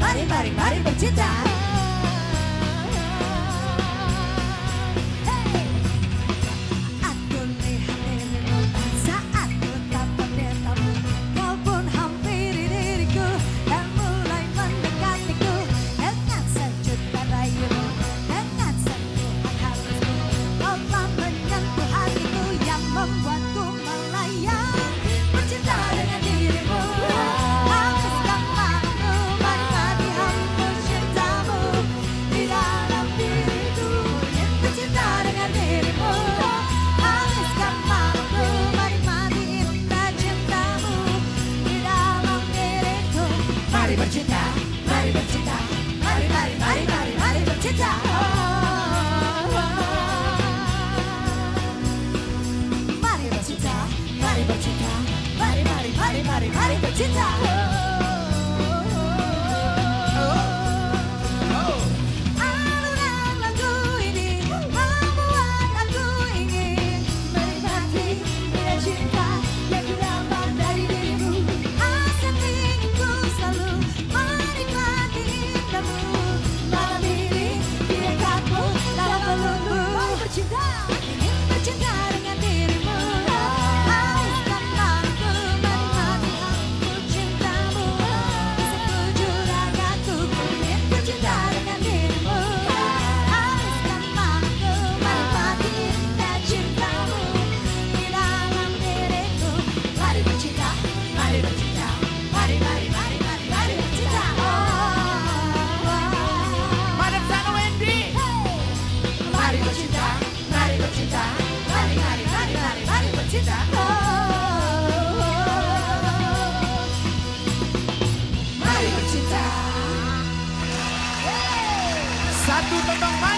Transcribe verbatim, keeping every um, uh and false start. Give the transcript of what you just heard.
mari, mari, mari bercinta. Aku lihat dirimu saat ku tatap matamu, kau pun hampiri diriku dan mulai mendekatiku dengan sejuta rayumu, dengan sentuhan halusmu. Kau telah menyentuh hatiku yang membuatku melayang bercinta dengan dirimu. Haluskan malu, mari mati hapus cintamu di dalam diriku. Bercinta dengan dirimu. Haluskan malu, mari mati indah cintamu di dalam diriku. Mari bercinta, mari bercinta, mari mari mari mari mari bercinta. Mari bercinta, mari bercinta, mari mari mari mari mari bercinta. Alunan lagu ini membuat aku ingin menikmati bila cinta yang ku dapat dari dirimu. Asa inginku selalu menikmati indahmu. Malam ini di dekatmu dalam pelukmu. Mari bercinta, ingin bercinta dengan dirimu. Haluskan maluku, menikmati aku cintamu. Di sekujur ragaku, ingin bercinta dengan dirimu. Haluskan maluku, menikmati indah cintamu di dalam diriku. Mari bercinta, mari bercinta, mari mari mari mari mari bercinta. Madam Sana Wendy. Mari bercinta, mari bercinta, mari mari mari mari mari bercinta. Mari bercinta. Satu tentang